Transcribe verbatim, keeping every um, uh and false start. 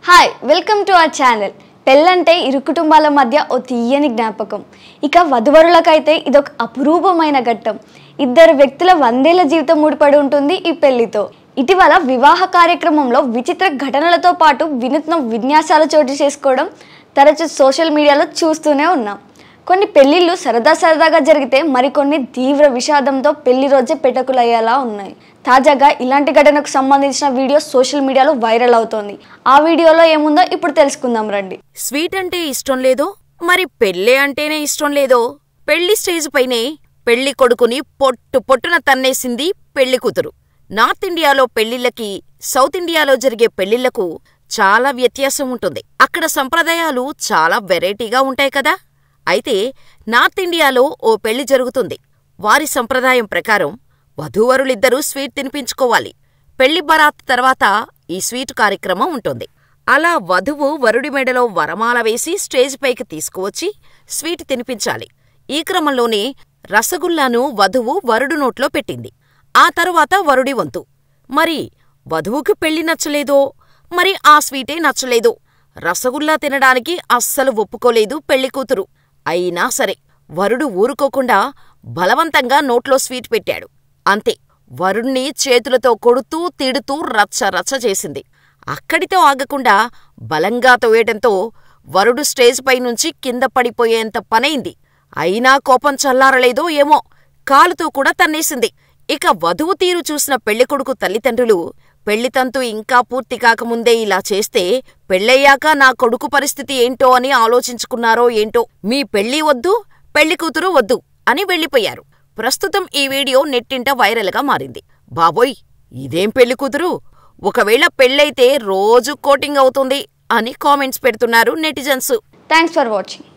Hi welcome to our channel. పెళ్ళంటే ఇరు కుటుంబాల మధ్య ఓ తీయని జ్ఞాపకం. ఇక వధువరులకైతే ఇదొక అపురూపమైన ఘట్టం. ఇద్దరు వ్యక్తుల వందేళ్ల జీవితం ముడిపడి ఉంటుంది ఈ పెళ్లితో. ఇటీవల వివాహ కార్యక్రమంలో విచిత్ర ఘటనలతో పాటు వినూత్న విన్యాసాలు చోటు చేసుకోవడం తరచూ సోషల్ మీడియాలో చూస్తూనే ఉన్నాం. కొన్ని పెళ్లిళ్ళు సరదా సరదాగా జరిగితే మరికొన్ని తీవ్ర విషాదంతో పెళ్లి రోజే పెటకులయ్యేలా ఉన్నాయి. తాజాగా ఇలాంటి ఘటనకు సంబంధించిన వీడియో సోషల్ మీడియాలో వైరల్ అవుతోంది. ఆ వీడియోలో ఏముందో ఇప్పుడు తెలుసుకుందాం రండి. స్వీట్ అంటే ఇష్టం లేదో, మరి పెళ్ళే అంటేనే ఇష్టం లేదో, పెళ్లి స్టేజ్ పైనే పెళ్లి కొడుకుని పొట్టు పొట్టున తన్నేసింది పెళ్లి కూతురు. నార్త్ ఇండియాలో పెళ్లిళ్లకి సౌత్ ఇండియాలో జరిగే పెళ్లిళ్లకు చాలా వ్యత్యాసం ఉంటుంది. అక్కడ సంప్రదాయాలు చాలా వెరైటీగా ఉంటాయి కదా. అయితే నార్త్ ఇండియాలో ఓ పెళ్లి జరుగుతుంది. వారి సంప్రదాయం ప్రకారం వధూవరులిద్దరూ స్వీట్ తినిపించుకోవాలి. పెళ్లి బరాత్ తర్వాత ఈ స్వీట్ కార్యక్రమం ఉంటుంది. అలా వధువు వరుడి మెడలో వరమాల వేసి స్టేజ్ పైకి తీసుకువచ్చి స్వీట్ తినిపించాలి. ఈ క్రమంలోనే రసగుల్లాను వధువు వరుడు నోట్లో పెట్టింది. ఆ తరువాత వరుడి వంతు. మరి వధువుకి పెళ్లి నచ్చలేదో, మరి ఆ స్వీటే నచ్చలేదో. రసగుల్లా తినడానికి అస్సలు ఒప్పుకోలేదు పెళ్లికూతురు. అయినా సరే వరుడు ఊరుకోకుండా బలవంతంగా నోట్లో స్వీట్ పెట్టాడు. అంతే, వరుణ్ణి చేతులతో కొడుతూ తిడుతూ రచ్చ రచ్చ చేసింది. అక్కడితో ఆగకుండా బలంగా తోయటంతో వరుడు స్టేజ్ పైనుంచి కింద పడిపోయేంత పనైంది. అయినా కోపం చల్లారలేదో ఏమో, కాలుతో కూడా తన్నేసింది. ఇక వధువు తీరు చూసిన పెళ్లికొడుకు తల్లిదండ్రులు, పెళ్లితంతు ఇంకా పూర్తి కాకముందే ఇలా చేస్తే పెళ్ళయ్యాక నా కొడుకు పరిస్థితి ఏంటో అని ఆలోచించుకున్నారో ఏంటో. మీ పెళ్లి వద్దు, పెళ్లికూతురు వద్దు అని వెళ్లిపోయారు. ప్రస్తుతం ఈ వీడియో నెట్టింట వైరల్గా మారింది. బాబోయ్, ఇదేం పెళ్లికూతురు, ఒకవేళ పెళ్ళైతే రోజు కోటింగ్ అవుతుంది అని కామెంట్స్ పెడుతున్నారు నెటిజన్స్. Thanks for watching.